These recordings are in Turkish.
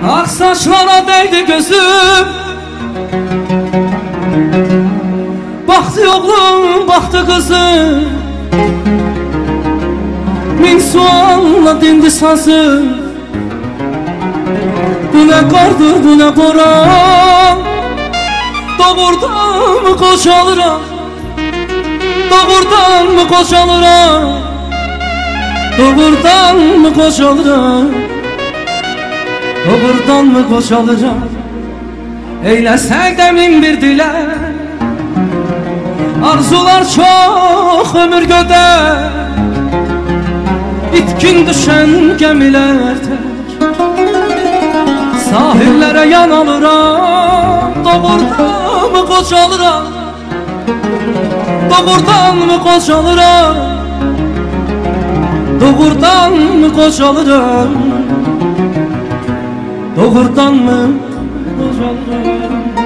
Ak saçlara değdi gözüm, baktı oğlum baktı kızım, min sualla dindi sazım. Bu ne kardır bu ne boran, doğurdan mı kocalıram, doğurdan mı kocalıram, doğurdan mı kocalıram, doğurdan mı kocalıram. Eylesek de min bir dile, arzular çok ömür göder, itkin düşen gemiler tek, sahillere yan alıram. Doğurdan mı kocalıram, doğurdan mı kocalıram, doğurdan mı kocalıram, doğurdan mı kocalıram.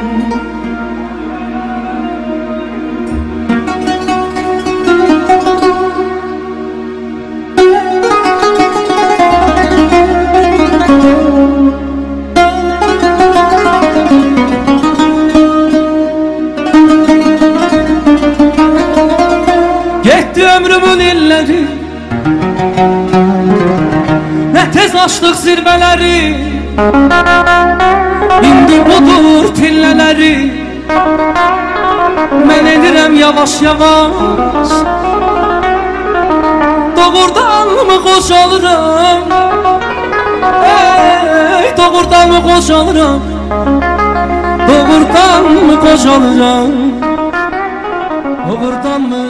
Gitti ömrümün illeri, ne tez açtık zirveleri, indi budur pillələri. Mən edirəm yavaş yavaş, doğurdan mı qocalıram, ey doğurdan mı qocalıram, doğurdan mı qocalıram, doğurdan mı?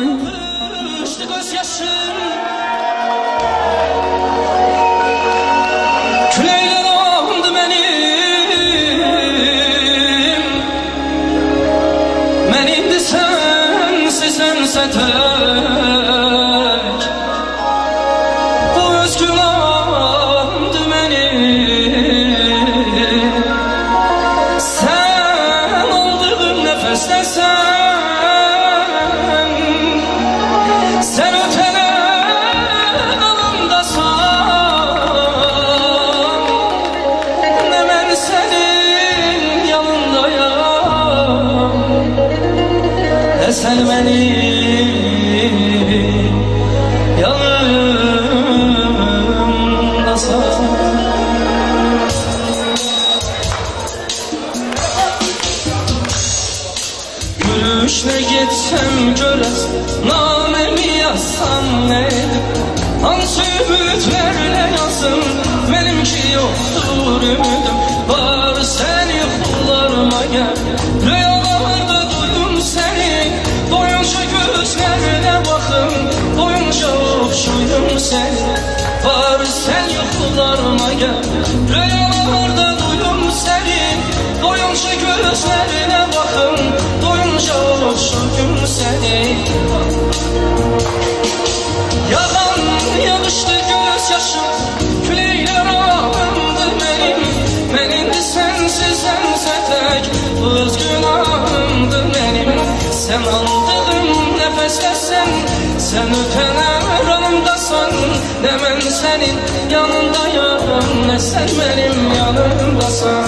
Tək bu öz günahımdı mənim, sən aldığım nəfəsdəsən, sən ötənən alımdasan, nə mən sənin yanındayam, nə sən mənim Gülüşle getsem görəs, namemi yazsam neydim, hansı ümitlerle yazım, benimki yoktur ümidim. Var sen yuxularıma gel, rüyalarda duydum seni, doyunca gözlerine bakım, doyunca okşuydum seni. Var sen yuxularıma gel, rüyalarda duydum seni, doyunca gözlerine bakım, doyunca okşuydum seni. Yağan yağıştı gözyaşım, küleyler ağımdı benim, ben indi sensiz sense tek, bu öz günahımdı benim. Sen aldığım nefeslesin, sen ötenen ranımdasan, ne ben senin yanındayım, ne sen benim yanımdasan.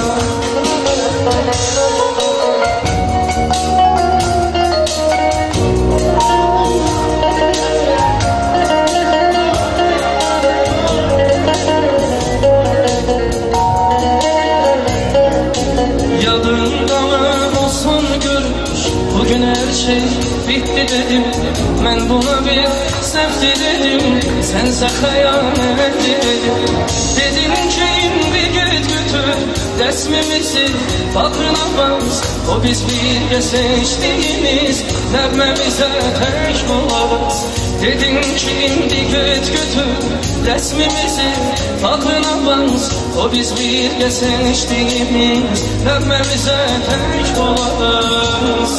Yadında mı olsun görmüş, bugün her şey bitti dedim, ben buna bir sevdi dedim, sense hayalet dedim. Dedin ki bir git götür resmimizi, bakına bas, o biz birge seçtiğimiz, sevmemize tek bularız. Dedin ki bir git götür resmimizi, bakına bas, o biz birge seçtiğimiz, sevmemize tek bularız.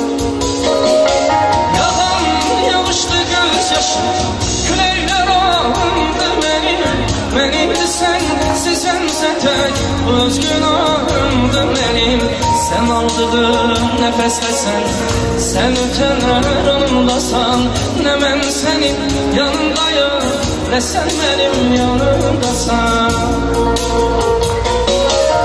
Yağan yağıştı gözyaşım, küleyler ağımdı benim, ben indi sensiz sense tek, öz günahımdı benim. Sen aldığım nefeslesen, sen ötenen yanımdasan, ne ben senin yanındayım, ne sen benim yanımdasan.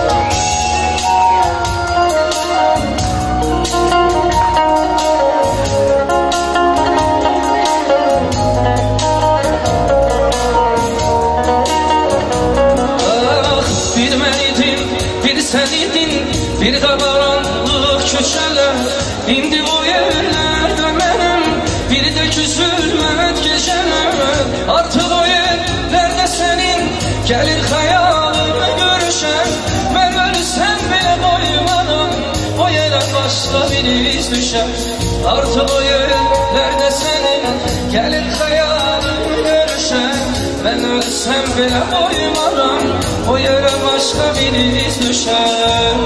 Bir de qaranlıq köçələr İndi o yerlərdə mənim Bir də küsülmət gecələr Artıq o yerlərdə sənin Gəlir xəyalımı görüşən Mən ölsəm belə qoymaram O yerə başqa bir iz düşər Artıq o yerlərdə sənin Gəlir xəyalımı görüşən Mən ölsəm belə qoymaram O yerə başqa bir iz düşər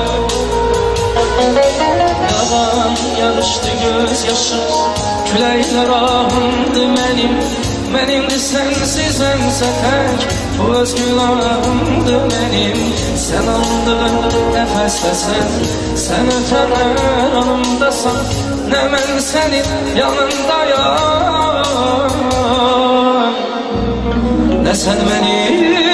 Yalan yarışdı göz yaşım Küləklər ahımdı Mənimdir sensizəmsə tək Bu öz günahımdı mənim Sən andığın nəfəsdəsən Sən ötənlər anımdasan Nə mən sənin yanındayam Nə sən mənim